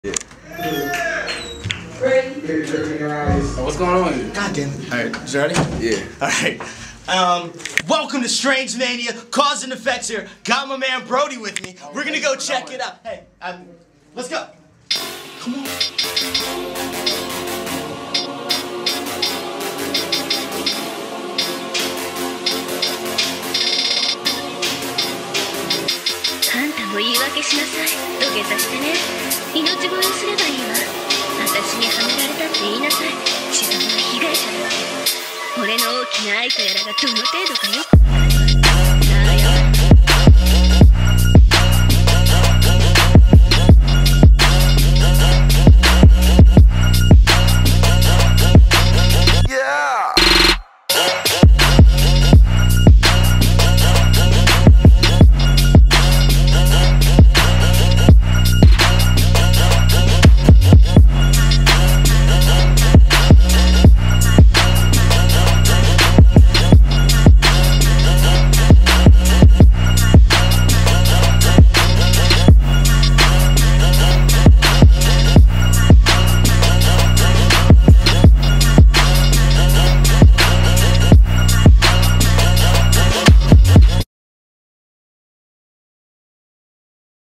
Yeah. What's going on here? God damn it. Alright. You ready? Yeah. Alright. Welcome to Strange Mania. Cause and effects here. Got my man Brodie with me. We're gonna go check it out. Hey, let's go. Come on. 言い訳しなさい。土下座してね。命乞いをすればいいわ。私にはめられたって言いなさい。自分は被害者だって。俺の大きな愛とやらがどの程度かよく